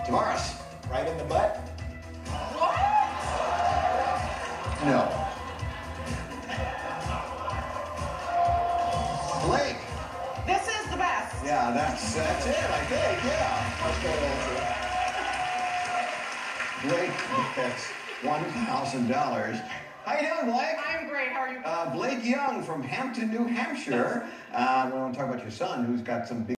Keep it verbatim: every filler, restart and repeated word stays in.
Tavares, right in the butt? What? No. Blake. This is the best. Yeah, that's that's it, I think, yeah. Blake gets one thousand dollars. How you doing, Blake? I'm great. How are you? Uh, Blake Young from Hampton, New Hampshire. Uh, we want to talk about your son, who's got some big